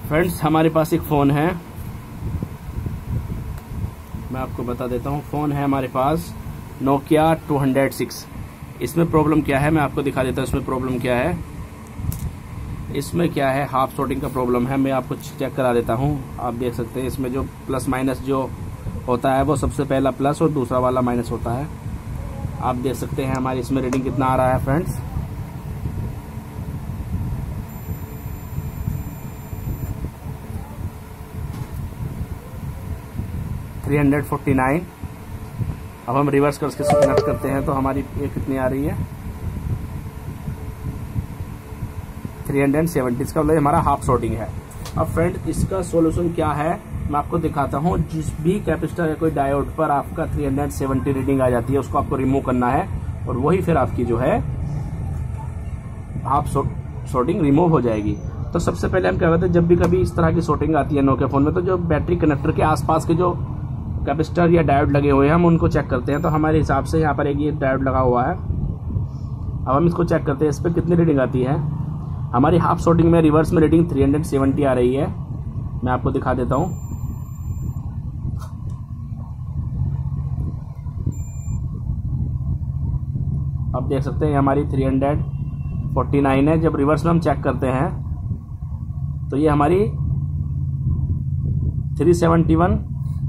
Friends हमारे पास एक phone है, मैं आपको बता देता हूँ। फ़ोन है हमारे पास नोकिया 206। इसमें प्रॉब्लम क्या है मैं आपको दिखा देता हूँ। इसमें प्रॉब्लम क्या है, इसमें क्या है, हाफ शॉटिंग का प्रॉब्लम है। मैं आपको चेक करा देता हूँ। आप देख सकते हैं इसमें जो प्लस माइनस जो होता है वो सबसे पहला प्लस और दूसरा वाला माइनस होता है। आप देख सकते हैं हमारी इसमें रीडिंग कितना आ रहा है फ्रेंड्स। $349। अब हम रिवर्स करके कनेक्ट करते हैं तो हमारी ये कितनी आ रही है, 370। इसका मतलब हमारा हाफ शॉटिंग है। अब फ्रेंड इसका सॉल्यूशन क्या है मैं आपको दिखाता हूँ। जिस भी कैपेसिटर या कोई डायोड पर आपका 370 रीडिंग आ जाती है उसको आपको रिमूव करना है और वही फिर आपकी जो है हाफ शॉटिंग रिमूव हो जाएगी। तो सबसे पहले हम क्या करते हैं, जब भी कभी इस तरह की शॉटिंग आती है नोकिया फोन में, तो जो बैटरी कनेक्टर के आसपास के जो कैपेसिटर या डायोड लगे हुए हैं हम उनको चेक करते हैं। तो हमारे हिसाब से यहाँ पर एक ये डायोड लगा हुआ है। अब हम इसको चेक करते हैं इस पर कितनी रीडिंग आती है। हमारी हाफ शॉटिंग में रिवर्स में रीडिंग 370 आ रही है। मैं आपको दिखा देता हूँ। आप देख सकते हैं हमारी 349 है। जब रिवर्स में हम चेक करते हैं तो ये हमारी 371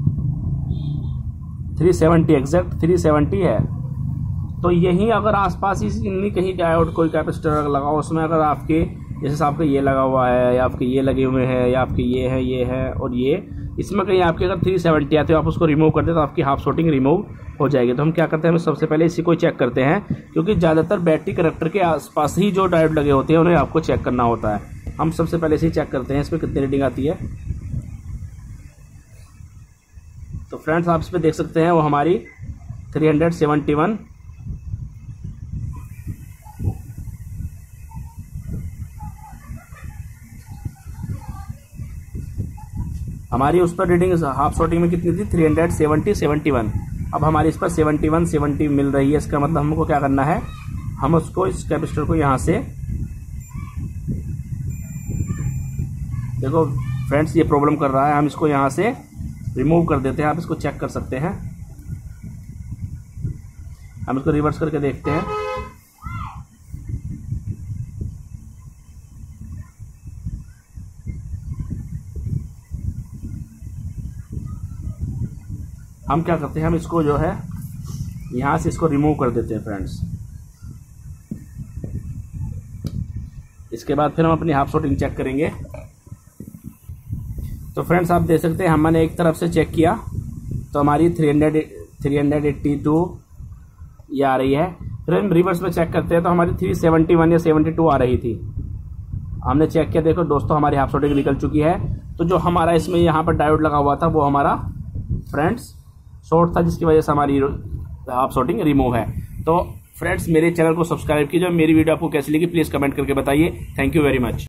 370 एग्जैक्ट 370 है। तो यही अगर आसपास ही इन्हीं कहीं डायोड कोई कैपेसिटर लगा हो, उसमें अगर आपके जैसे आपका ये लगा हुआ है या आपके ये लगे हुए हैं या आपके ये है और ये, इसमें कहीं आपके अगर 370 आते हो आप उसको रिमूव करते तो आपकी हाफ शॉटिंग रिमूव हो जाएगी। तो हम क्या करते हैं, हम सबसे पहले इसी को चेक करते हैं, क्योंकि ज़्यादातर बैटरी कनेक्टर के आसपास ही जो डायोड लगे होते हैं उन्हें आपको चेक करना होता है। हम सबसे पहले इसे चेक करते हैं इस पर कितनी रीडिंग आती है। तो फ्रेंड्स आप इस पर देख सकते हैं वो हमारी 371। हमारी उस पर रीडिंग हाफ शॉटिंग में कितनी थी, 371। अब हमारी इस पर 70 मिल रही है। इसका मतलब हमको क्या करना है, हम उसको इस कैपेसिटर को यहाँ से, देखो फ्रेंड्स ये प्रॉब्लम कर रहा है, हम इसको यहाँ से रिमूव कर देते हैं। आप इसको चेक कर सकते हैं। हम इसको रिवर्स करके देखते हैं। हम क्या करते हैं, हम इसको जो है यहाँ से इसको रिमूव कर देते हैं फ्रेंड्स। इसके बाद फिर हम अपनी हाफ शॉटिंग चेक करेंगे। तो फ्रेंड्स आप देख सकते हैं हमने एक तरफ से चेक किया तो हमारी 382 ये आ रही है। फिर हम रिवर्स में चेक करते हैं तो हमारी 371 या 72 आ रही थी। हमने चेक किया, देखो दोस्तों हमारी हाफ शॉटिंग निकल चुकी है। तो जो हमारा इसमें यहाँ पर डायोड लगा हुआ था वो हमारा फ्रेंड्स शॉर्ट था, जिसकी वजह से हमारी हाफ शॉटिंग रिमूव है। तो फ्रेंड्स मेरे चैनल को सब्सक्राइब कीजिए। मेरी वीडियो आपको कैसी लगी प्लीज़ कमेंट करके बताइए। Thank you very much.